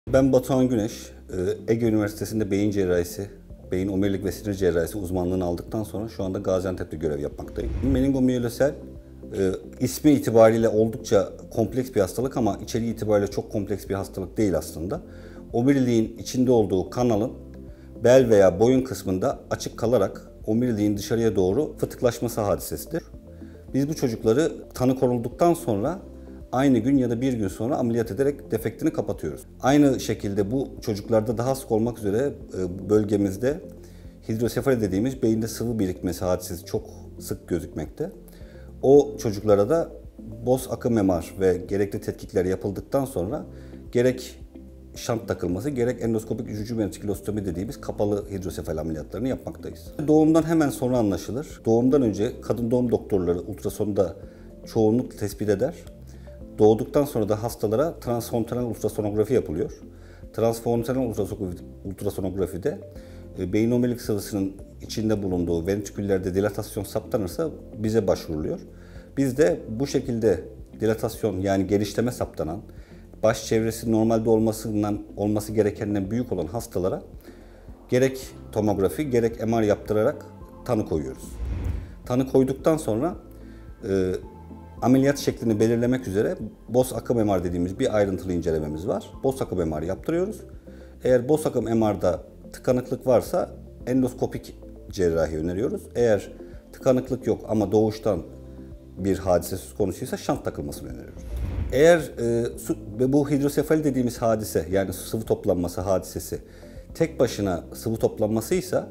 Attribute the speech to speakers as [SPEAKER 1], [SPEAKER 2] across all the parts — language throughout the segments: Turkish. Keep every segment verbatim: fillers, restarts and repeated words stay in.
[SPEAKER 1] Ben Batuhan Güneş, Ege Üniversitesi'nde beyin cerrahisi, beyin omurilik ve sinir cerrahisi uzmanlığını aldıktan sonra şu anda Gaziantep'te görev yapmaktayım. Meningomiyelosel e, ismi itibariyle oldukça kompleks bir hastalık ama içeriği itibariyle çok kompleks bir hastalık değil aslında. Omuriliğin içinde olduğu kanalın bel veya boyun kısmında açık kalarak omuriliğin dışarıya doğru fıtıklaşması hadisesidir. Biz bu çocukları tanı konulduktan sonra aynı gün ya da bir gün sonra ameliyat ederek defektini kapatıyoruz. Aynı şekilde bu çocuklarda daha sık olmak üzere bölgemizde hidrosefali dediğimiz beyinde sıvı birikmesi hadisesi çok sık gözükmekte. O çocuklara da boz akım M R ve gerekli tetkikler yapıldıktan sonra gerek şant takılması, gerek endoskopik üçüncü ventrikülostomi dediğimiz kapalı hidrosefal ameliyatlarını yapmaktayız. Doğumdan hemen sonra anlaşılır. Doğumdan önce kadın doğum doktorları ultrasonda çoğunluk tespit eder. Doğduktan sonra da hastalara transfontranal ultrasonografi yapılıyor. Transfontranal ultrasonografide beyin omurilik sıvısının içinde bulunduğu ventriküllerde dilatasyon saptanırsa bize başvuruluyor. Biz de bu şekilde dilatasyon yani genişleme saptanan, baş çevresi normalde olmasından olması gerekenden büyük olan hastalara gerek tomografi gerek M R yaptırarak tanı koyuyoruz. Tanı koyduktan sonra e, ameliyat şeklini belirlemek üzere boz akım M R dediğimiz bir ayrıntılı incelememiz var. Boz akım M R yaptırıyoruz. Eğer boz akım M R'da tıkanıklık varsa endoskopik cerrahi öneriyoruz. Eğer tıkanıklık yok ama doğuştan bir hadise söz konusuysa şant takılmasını öneriyoruz. Eğer e, su, bu hidrosefali dediğimiz hadise yani sıvı toplanması hadisesi tek başına sıvı toplanmasıysa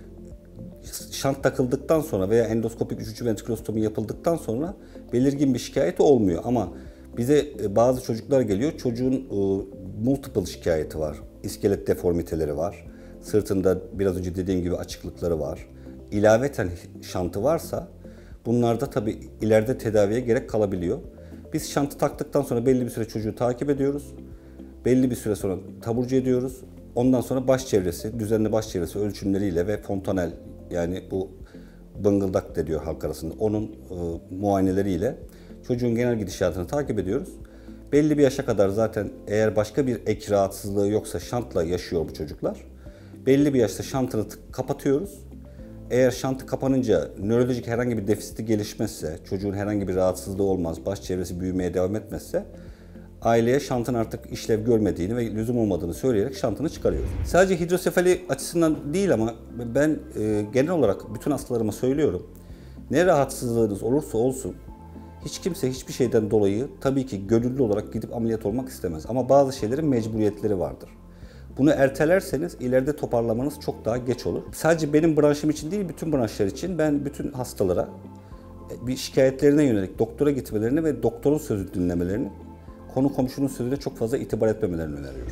[SPEAKER 1] şant takıldıktan sonra veya endoskopik üçüncü ventrikülostomi yapıldıktan sonra belirgin bir şikayeti olmuyor. Ama bize bazı çocuklar geliyor, çocuğun e, multiple şikayeti var. İskelet deformiteleri var. Sırtında biraz önce dediğim gibi açıklıkları var. İlaveten şantı varsa bunlarda tabii ileride tedaviye gerek kalabiliyor. Biz şantı taktıktan sonra belli bir süre çocuğu takip ediyoruz. Belli bir süre sonra taburcu ediyoruz. Ondan sonra baş çevresi, düzenli baş çevresi ölçümleriyle ve fontanel yani bu bıngıldak deniyor halk arasında onun e, muayeneleriyle çocuğun genel gidişatını takip ediyoruz. Belli bir yaşa kadar zaten eğer başka bir ek rahatsızlığı yoksa şantla yaşıyor bu çocuklar. Belli bir yaşta şantını kapatıyoruz. Eğer şantı kapanınca nörolojik herhangi bir defisiti gelişmezse, çocuğun herhangi bir rahatsızlığı olmaz, baş çevresi büyümeye devam etmezse aileye şantın artık işlev görmediğini ve lüzum olmadığını söyleyerek şantını çıkarıyoruz. Sadece hidrosefali açısından değil ama ben e, genel olarak bütün hastalarıma söylüyorum. Ne rahatsızlığınız olursa olsun hiç kimse hiçbir şeyden dolayı tabii ki gönüllü olarak gidip ameliyat olmak istemez. Ama bazı şeylerin mecburiyetleri vardır. Bunu ertelerseniz ileride toparlamanız çok daha geç olur. Sadece benim branşım için değil, bütün branşlar için ben bütün hastalara bir şikayetlerine yönelik doktora gitmelerini ve doktorun sözü dinlemelerini, konu komşunun sözüne çok fazla itibar etmemelerini öneriyorum.